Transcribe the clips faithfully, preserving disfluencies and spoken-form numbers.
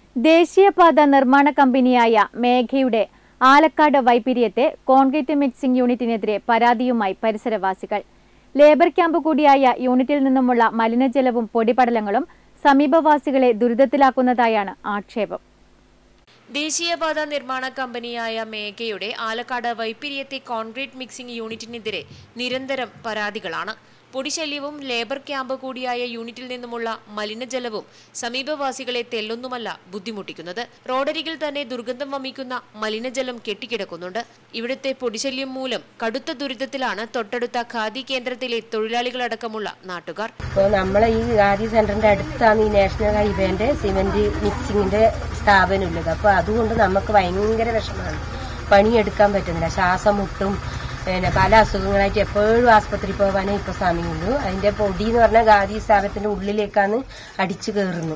ദേശീയപാത നിർമ്മാണ കമ്പനിയായ മേഘയുടെ ആലക്കാട് വൈപ്പിരിയത്തെ കോൺക്രീറ്റ് മിക്സിംഗ് യൂണിറ്റിനെതിരെ പരാതിയുമായി പരിസരവാസികൾ. ലേബർ ക്യാമ്പ് കൂടിയായ യൂണിറ്റിൽ നിന്നുമുള്ള മലിനജലവും പൊടിപടലങ്ങളും സമീപവാസികളെ ദുരിതത്തിലാക്കുന്നതായാണ് ആക്ഷേപം. ദേശീയപാത നിർമ്മാണ കമ്പനിയായ മേഘയുടെ ആലക്കാട് വൈപ്പിരിയത്തെ കോൺക്രീറ്റ് മിക്സിംഗ് യൂണിറ്റിനെതിരെ നിരന്തരം പരാതികളാണ്. പൊടിശല്യവും ലേബർ ക്യാമ്പ് കൂടിയായ യൂണിറ്റിൽ നിന്നുമുള്ള മലിനജലവും സമീപവാസികളെ തെല്ലൊന്നുമല്ല ബുദ്ധിമുട്ടിക്കുന്നത്. റോഡരികിൽ തന്നെ ദുർഗന്ധം വമിക്കുന്ന മലിനജലം കെട്ടിക്കിടക്കുന്നുണ്ട്. ഇവിടുത്തെ പൊടിശല്യം മൂലം കടുത്ത ദുരിതത്തിലാണ് തൊട്ടടുത്ത ഖാദി കേന്ദ്രത്തിലെ തൊഴിലാളികളടക്കമുള്ള നാട്ടുകാർ. നമ്മളെ ഈ ഖാദി സെന്ററിന്റെ അടുത്താണ് ഈ നാഷണൽ ഹൈവേന്റെ സിമന്റ് മിക്സിംഗിന്റെ സ്ഥാപനമുള്ളത്. അപ്പൊ അതുകൊണ്ട് നമുക്ക് ഭയങ്കര വിഷമമാണ്. പണിയെടുക്കാൻ പറ്റുന്നില്ല. ശ്വാസം മുട്ടും പിന്നെ പല അസുഖങ്ങളായിട്ട് എപ്പോഴും ആസ്പത്രി പോകാനേ ഇപ്പൊ സമയമുള്ളൂ. അതിന്റെ പൊടി എന്ന് പറഞ്ഞാൽ ഖാദി സ്ഥാപനത്തിന്റെ ഉള്ളിലേക്കാണ് അടിച്ചു കയറുന്നു.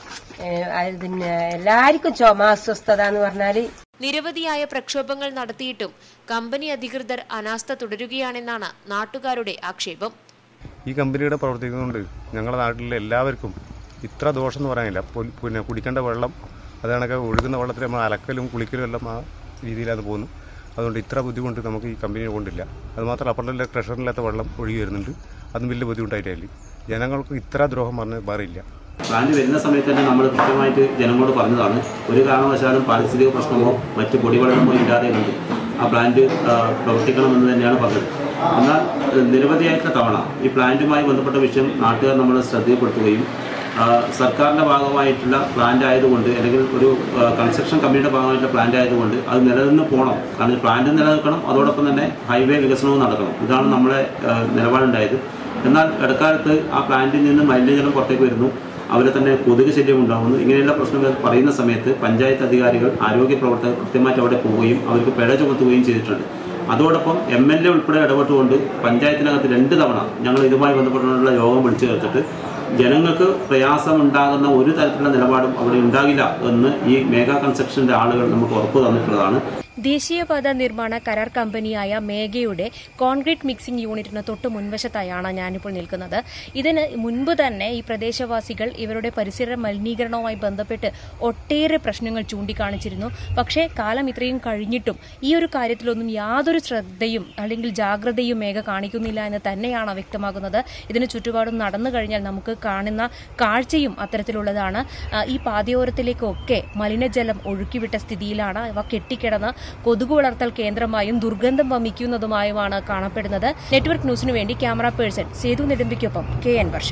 പിന്നെ എല്ലാവർക്കും ചുമ അസ്വസ്ഥത എന്ന് പറഞ്ഞാല് നിരവധിയായ പ്രക്ഷോഭങ്ങൾ നടത്തിയിട്ടും കമ്പനി അധികൃതർ അനാസ്ഥ തുടരുകയാണെന്നാണ് നാട്ടുകാരുടെ ആക്ഷേപം. ഈ കമ്പനിയുടെ പ്രവർത്തിക്കുന്നതുകൊണ്ട് ഞങ്ങളുടെ നാട്ടിലെ എല്ലാവർക്കും ഇത്ര ദോഷം എന്ന് പറയാനില്ല. പിന്നെ കുടിക്കേണ്ട വെള്ളം അതാണൊക്കെ ഒഴുകുന്ന വെള്ളത്തിൽ നമ്മൾ അലക്കലും കുളിക്കലും എല്ലാം ആ രീതിയിലാണ് പോകുന്നത്. അതുകൊണ്ട് ഇത്ര ബുദ്ധിമുട്ട് നമുക്ക് ഈ കമ്പനിയെ കൊണ്ടില്ല. അതുമാത്രം അപ്പുറത്തെ ക്രഷറില്ലാത്ത വെള്ളം ഒഴുകി വരുന്നുണ്ട്. അതും വലിയ ബുദ്ധിമുട്ടായിട്ടായി. ജനങ്ങൾക്ക് ഇത്ര ദ്രോഹം പറഞ്ഞ് മാറിയില്ല. പ്ലാന്റ് വരുന്ന സമയത്ത് തന്നെ നമ്മൾ കൃത്യമായിട്ട് ജനങ്ങളോട് പറഞ്ഞതാണ്, ഒരു കാരണവശാലും പാരിസ്ഥിതിക പ്രശ്നമോ മറ്റ് പൊടിവെള്ളമോ ഇല്ലാതെ കണ്ട് ആ പ്ലാന്റ് പ്രവർത്തിക്കണമെന്ന് തന്നെയാണ് പറഞ്ഞത്. എന്നാൽ നിരവധിയായിട്ടുള്ള തവണ ഈ പ്ലാന്റുമായി ബന്ധപ്പെട്ട വിഷയം നാട്ടുകാർ നമ്മൾ ശ്രദ്ധയിൽപ്പെടുത്തുകയും സർക്കാരിൻ്റെ ഭാഗമായിട്ടുള്ള പ്ലാന്റ് ആയതുകൊണ്ട് അല്ലെങ്കിൽ ഒരു കൺസ്ട്രക്ഷൻ കമ്പനിയുടെ ഭാഗമായിട്ടുള്ള പ്ലാന്റ് ആയതുകൊണ്ട് അത് നിലനിന്ന് പോകണം. കാരണം പ്ലാന്റ് നിലനിൽക്കണം, അതോടൊപ്പം തന്നെ ഹൈവേ വികസനവും നടക്കണം. ഇതാണ് നമ്മളെ നിലപാടുണ്ടായത്. എന്നാൽ ഇടക്കാലത്ത് ആ പ്ലാന്റിൽ നിന്ന് മലിനജലം പുറത്തേക്ക് വരുന്നു, അവരെ തന്നെ കൊതുക് ശല്യം ഉണ്ടാകുന്നു. ഇങ്ങനെയുള്ള പ്രശ്നങ്ങൾ പറയുന്ന സമയത്ത് പഞ്ചായത്ത് അധികാരികൾ, ആരോഗ്യ പ്രവർത്തകർ കൃത്യമായിട്ട് അവിടെ പോവുകയും അവർക്ക് പിഴ ചുമത്തുകയും ചെയ്തിട്ടുണ്ട്. അതോടൊപ്പം എം എൽ എ ഉൾപ്പെടെ ഇടപെട്ടുകൊണ്ട് പഞ്ചായത്തിനകത്ത് രണ്ട് തവണ ഞങ്ങൾ ഇതുമായി ബന്ധപ്പെട്ടുള്ള യോഗം വിളിച്ചു ചേർത്തിട്ട് ജനങ്ങൾക്ക് പ്രയാസമുണ്ടാകുന്ന ഒരു തരത്തിലുള്ള നിലപാടും അവിടെ ഉണ്ടാകില്ല എന്ന് ഈ മേഘ കൺസ്ട്രക്ഷന്റെ ആളുകൾ നമുക്ക് ഉറപ്പു തന്നിട്ടുള്ളതാണ്. ദേശീയപാത നിർമ്മാണ കരാർ കമ്പനിയായ മേഘയുടെ കോൺക്രീറ്റ് മിക്സിംഗ് യൂണിറ്റിന് തൊട്ട് മുൻവശത്തായാണ് ഞാനിപ്പോൾ നിൽക്കുന്നത്. ഇതിന് മുൻപ് തന്നെ ഈ പ്രദേശവാസികൾ ഇവരുടെ പരിസര മലിനീകരണവുമായി ബന്ധപ്പെട്ട് ഒട്ടേറെ പ്രശ്നങ്ങൾ ചൂണ്ടിക്കാണിച്ചിരുന്നു. പക്ഷേ കാലം ഇത്രയും കഴിഞ്ഞിട്ടും ഈ ഒരു കാര്യത്തിലൊന്നും യാതൊരു ശ്രദ്ധയും അല്ലെങ്കിൽ ജാഗ്രതയും മേഘ കാണിക്കുന്നില്ല എന്ന് തന്നെയാണ് വ്യക്തമാകുന്നത്. ഇതിന് ചുറ്റുപാടും നടന്നു കഴിഞ്ഞാൽ നമുക്ക് കാണുന്ന കാഴ്ചയും അത്തരത്തിലുള്ളതാണ്. ഈ പാതയോരത്തിലേക്കൊക്കെ മലിനജലം ഒഴുക്കിവിട്ട സ്ഥിതിയിലാണ്. അവ കെട്ടിക്കിടന്ന് കൊതുക് വളർത്തൽ കേന്ദ്രമായും ദുർഗന്ധം വമിക്കുന്നതുമായുമാണ് കാണപ്പെടുന്നത്. നെറ്റ്വർക്ക് ന്യൂസിനു വേണ്ടി ക്യാമറ പേഴ്സൺ സേതു നെടുമ്പിക്കൊപ്പം കെ എൻ വർഷ.